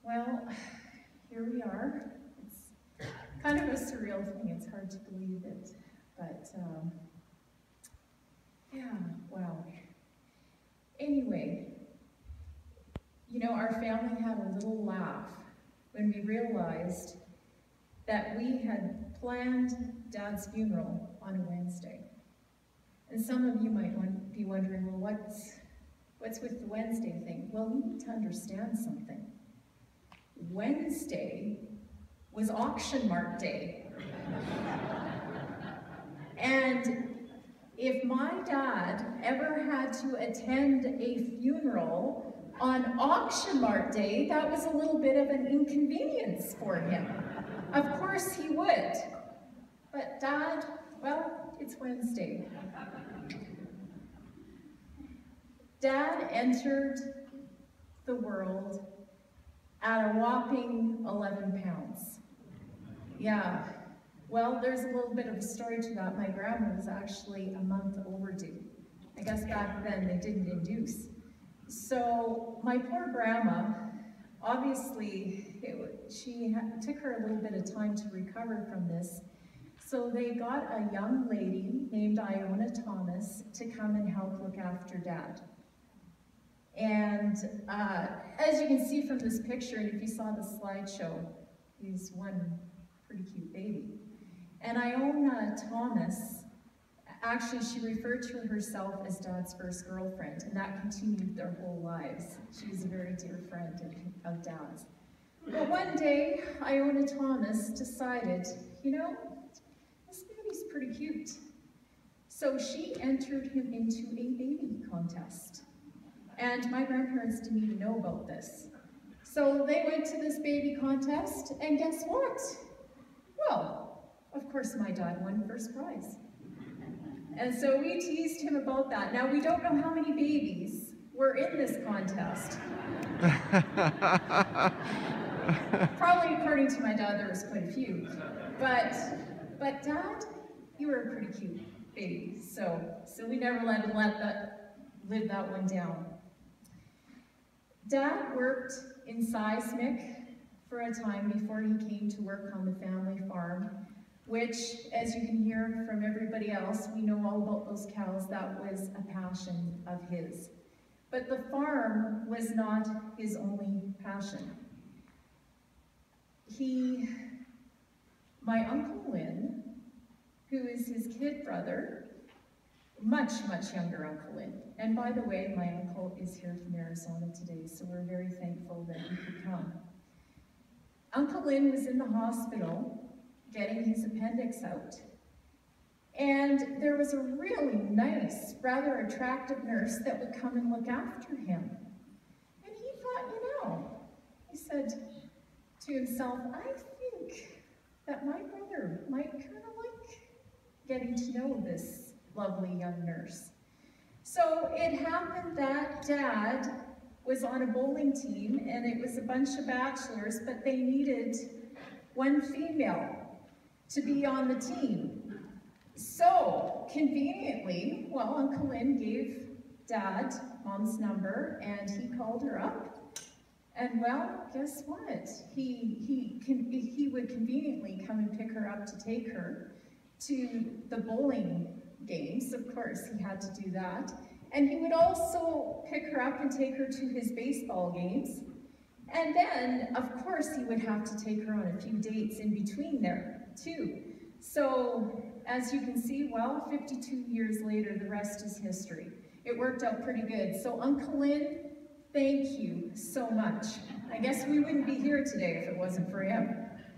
Well, here we are. It's kind of a surreal thing. It's hard to believe it, but yeah, wow. Anyway, you know, our family had a little laugh when we realized that we had planned Dad's funeral on a Wednesday. And some of you might be wondering, well, what's with the Wednesday thing? Well, we need to understand something. Wednesday was auction mart day. And if my dad ever had to attend a funeral on auction mart day, that was a little bit of an inconvenience for him. Of course he would. But Dad, well, it's Wednesday. Dad entered the world at a whopping 11 pounds. Yeah, well, there's a little bit of a story to that. My grandma was actually a month overdue. I guess back then they didn't induce. So my poor grandma, obviously, took her a little bit of time to recover from this. So they got a young lady named Iona Thomas to come and help look after Dad. And as you can see from this picture, and if you saw the slideshow, he's one pretty cute baby. And Iona Thomas, actually she referred to herself as Dad's first girlfriend, and that continued their whole lives. She was a very dear friend of Dad's. But one day, Iona Thomas decided, you know, this baby's pretty cute. So she entered him into a baby contest. And my grandparents didn't even know about this. So they went to this baby contest, and guess what? Well, of course my dad won first prize. And so we teased him about that. Now we don't know how many babies were in this contest. Probably according to my dad, there was quite a few. But Dad, you were a pretty cute baby. So we never let him live that one down. Dad worked in seismic for a time before he came to work on the family farm, which, as you can hear from everybody else, we know all about those cows. That was a passion of his. But the farm was not his only passion. My Uncle Lynn, who is his kid brother, much younger Uncle Lynn. And by the way, my uncle is here from Arizona today, so we're very thankful that he could come. Uncle Lynn was in the hospital getting his appendix out. And there was a really nice, rather attractive nurse that would come and look after him. And he thought, you know, he said to himself, I think that my brother might kind of like getting to know this lovely young nurse. So it happened that Dad was on a bowling team, and it was a bunch of bachelors, but they needed one female to be on the team. So conveniently, well, Uncle Lynn gave Dad Mom's number, and he called her up. And well, guess what? He would conveniently come and pick her up to take her to the bowling games. Of course, he had to do that. And he would also pick her up and take her to his baseball games. And then, of course, he would have to take her on a few dates in between there, too. So, as you can see, well, 52 years later, the rest is history. It worked out pretty good. So, Uncle Lynn, thank you so much. I guess we wouldn't be here today if it wasn't for him.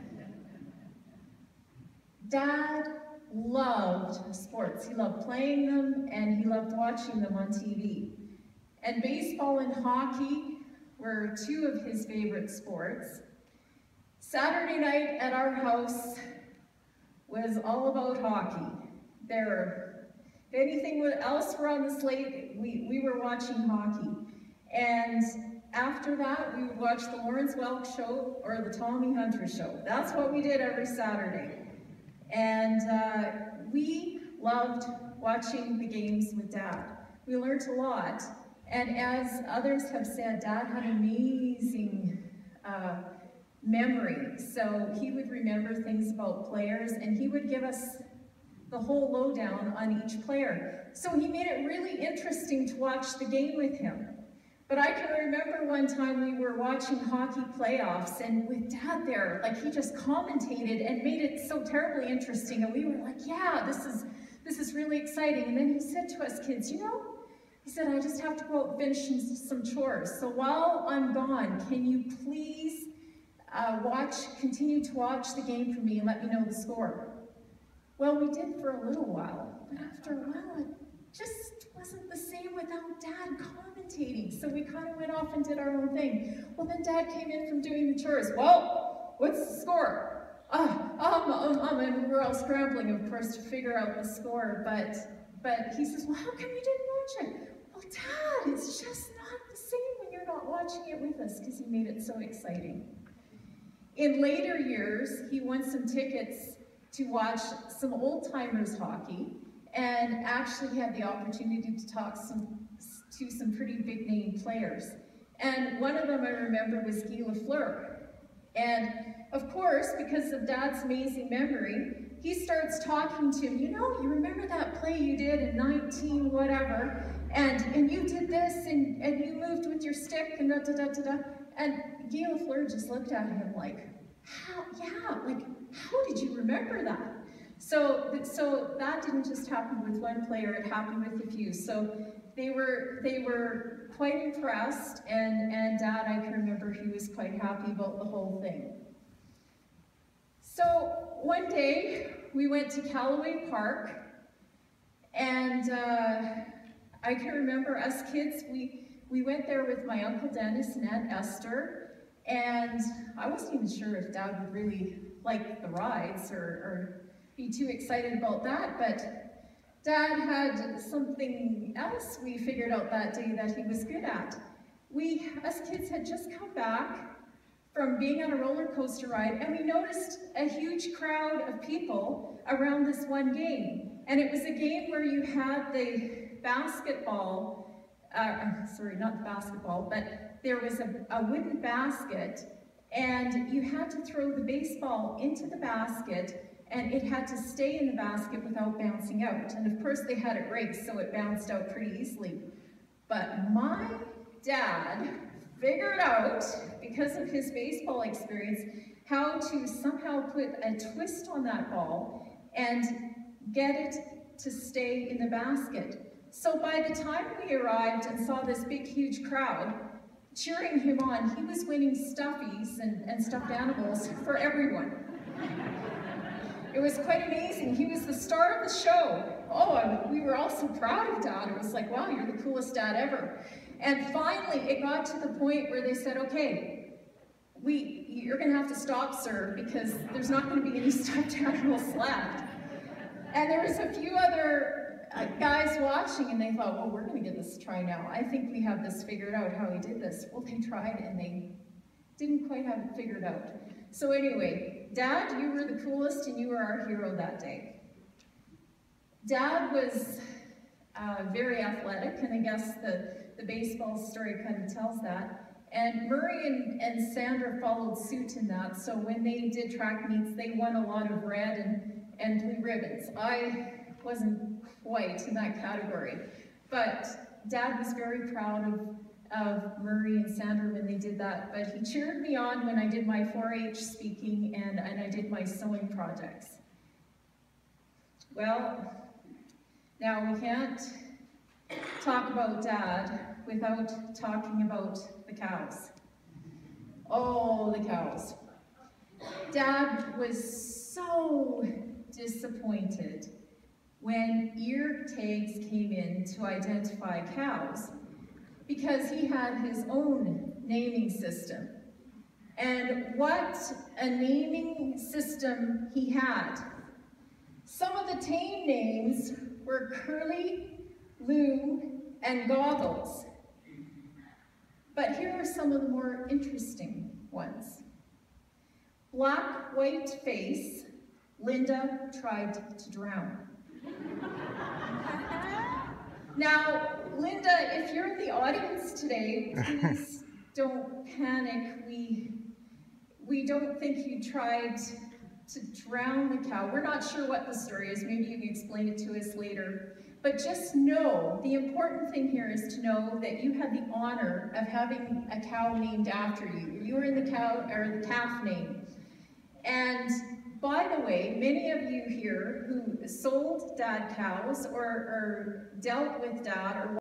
Dad loved sports. He loved playing them, and he loved watching them on TV. And baseball and hockey were two of his favorite sports. Saturday night at our house was all about hockey. If anything else were on the slate, we were watching hockey. And after that, we would watch the Lawrence Welk show or the Tommy Hunter show. That's what we did every Saturday. And we loved watching the games with Dad. We learned a lot. And as others have said, Dad had amazing memory. So he would remember things about players, and he would give us the whole lowdown on each player. So he made it really interesting to watch the game with him. But I can remember one time we were watching hockey playoffs, and with Dad there, like, he just commentated and made it so terribly interesting, and we were like, yeah, this is really exciting. And then he said to us kids, you know, he said, I just have to go out and finish some chores. So while I'm gone, can you please continue to watch the game for me and let me know the score? Well, we did for a little while, but after a while, it just wasn't the same without Dad commentating. So we kind of went off and did our own thing. Well, then Dad came in from doing the chores. Well, what's the score? And we were all scrambling, of course, to figure out the score. But he says, well, how come you didn't watch it? Well, Dad, it's just not the same when you're not watching it with us, because he made it so exciting. In later years, he won some tickets to watch some old-timers hockey, and actually had the opportunity to talk to some pretty big-name players. And one of them I remember was Guy Lafleur. And of course, because of Dad's amazing memory, he starts talking to him, you know, you remember that play you did in 19 whatever, and you did this, and you moved with your stick, and da-da-da-da-da. And Guy Lafleur just looked at him like, how did you remember that? So that didn't just happen with one player, it happened with a few. So they were quite impressed, and Dad, I can remember he was quite happy about the whole thing. So one day we went to Callaway Park, and I can remember us kids, we went there with my Uncle Dennis and Aunt Esther, and I wasn't even sure if Dad would really like the rides or be too excited about that, but Dad had something else we figured out that day that he was good at. Us kids had just come back from being on a roller coaster ride, and we noticed a huge crowd of people around this one game. And it was a game where you had the basketball, sorry, not the basketball, but there was a wooden basket, and you had to throw the baseball into the basket, and it had to stay in the basket without bouncing out. And of course they had it rigged so it bounced out pretty easily. But my Dad figured out, because of his baseball experience, how to somehow put a twist on that ball and get it to stay in the basket. So by the time we arrived and saw this big, huge crowd cheering him on, he was winning stuffies and stuffed animals for everyone. It was quite amazing. He was the star of the show. Oh, we were all so proud of Dad. It was like, wow, you're the coolest dad ever. And finally, it got to the point where they said, okay, you're going to have to stop, sir, because there's not going to be any stuffed animals left. And there was a few other guys watching, and they thought, well, we're going to give this a try now. I think we have this figured out, how he did this. Well, they tried, and they didn't quite have it figured out. So anyway, Dad, you were the coolest, and you were our hero that day. Dad was very athletic, and I guess the baseball story kind of tells that. And Murray and Sandra followed suit in that, so when they did track meets, they won a lot of red and blue ribbons. I wasn't quite in that category, but Dad was very proud of Murray and Sandra when they did that, but he cheered me on when I did my 4-H speaking and I did my sewing projects. Well, now we can't talk about Dad without talking about the cows. Oh, the cows. Dad was so disappointed when ear tags came in to identify cows, because he had his own naming system. And what a naming system he had. Some of the tame names were Curly, Lou, and Goggles. But here are some of the more interesting ones. Black, white face, Linda tried to drown. Now, Linda, if you're in the audience today, please don't panic. we don't think you tried to drown the cow. We're not sure what the story is. Maybe you can explain it to us later. But just know, the important thing here is to know that you had the honor of having a cow named after you. You were in the cow, or the calf name. And by the way, many of you here who sold dad cows or dealt with dad or